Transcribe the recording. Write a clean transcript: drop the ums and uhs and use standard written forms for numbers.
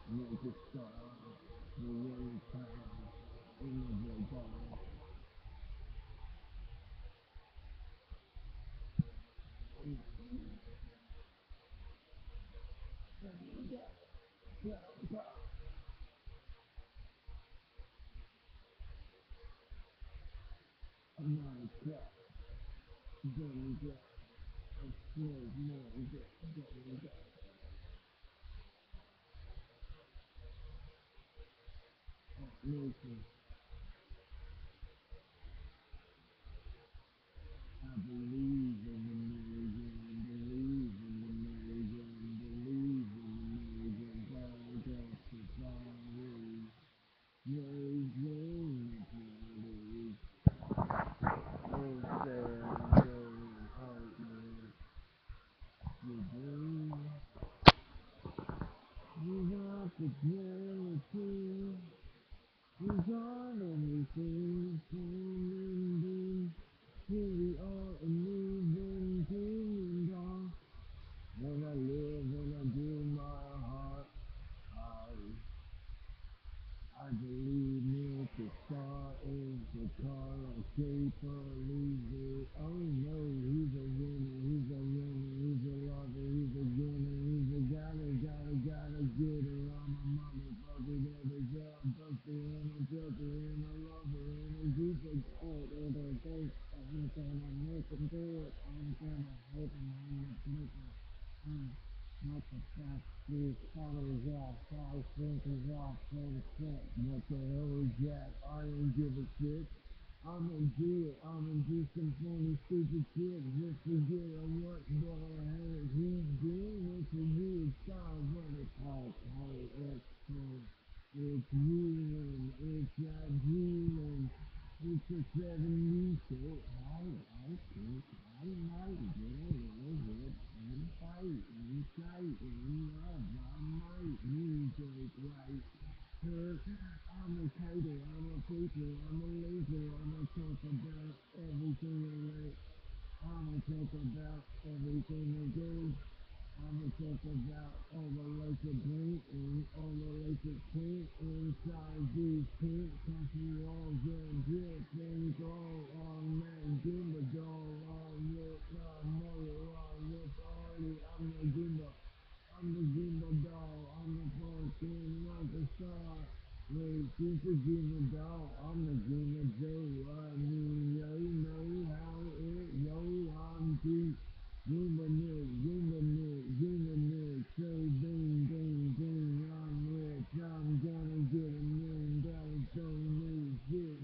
make it start, the way time, in the dawn. I'm not a cat, don't get, I feel more, get, listen, I believe in the million, believe in the million, believe in the million, God, God, survive, raise, raise, oh, sad, going, heart, man, you bring, you got the clarity, you got everything, falling, here we are, a moving, dreaming, God. When I live, when I do my heart, I believe me to start is the car, a shaper, leave it. Oh no, he's a winner, he's a winner, he's a lover, he's a winner, he's a gotta get her. I'm a motherfucker that is up, buster and a joker and a lover and a goofy out and a ghost. I'm gonna make him do it, I'm gonna hate him, I'm gonna make him. Not the fact these followers off, five thinkers off, full set. What the hell is that? I don't give a shit. I'ma do it. I'ma do some funny stupid shit. Just forget what the hell he's doing. It's a weird style, but it's hot. It's cool. It's ruling. It's not ruling. It's a 70s shit. I think I might get a little bit insight, and love. I might music right. I'm a tiger, I'm a preacher, I'm a laser, I'm a talk about everything I like. I'm a talk about everything I do. I'm a talk about all the lights are blink and all the lights are pink inside these pink country walls and drip things all on that Goomba doll on with my mother on with Artie. I'm the Goomba doll, I'm the fucking rocker star. Wait, she's the Goomba doll, I'm the Goomba Joe. I mean, yo know how it, yo, I'm deep. Zoomer Nick, say bing, bing, bing, I'm rich, I'm gonna get $1 million, don't need shit.